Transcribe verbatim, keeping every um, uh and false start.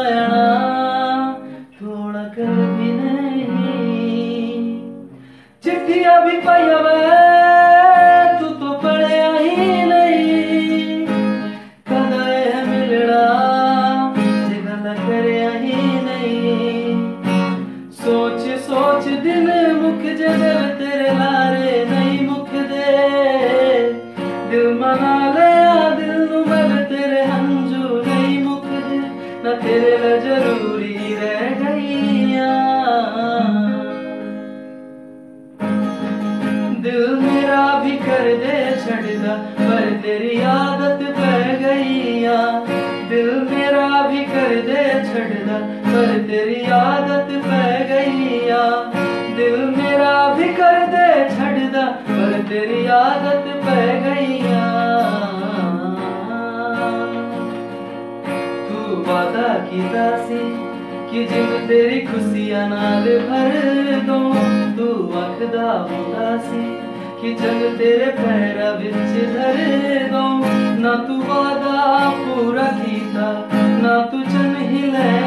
नयना थोड़ा कर भी नहीं। चिट्ठियां भी पाया वे तू तो पढ़िया ही नहीं। कदा है मिलना जे गल करया ही नहीं। सोच सोच दिन मुक जदे तेरे लारे नहीं मुक दे। दिल मना लिया दिल नू मल तेरे हंजू नहीं मुक दे। ना तेरे लिए जरूरी रह गईया। दिल मेरा भी कर दे छड़दा पर तेरी आदत पै गईया। दिल मेरा भी कर दे छड़दा पर तेरी आदत पै गईया। दिल मेरा भी कर दे छड़दा पर तेरी आदत पै गईया। तू वादा कीता सी कि जिंद तेरी खुशियां नाल भर दूं। तू आखदा हुंदा सी कि जग तेरे पैरां विच धर दूं। ना तू वादा पूरा कीता ना तू चन ही लै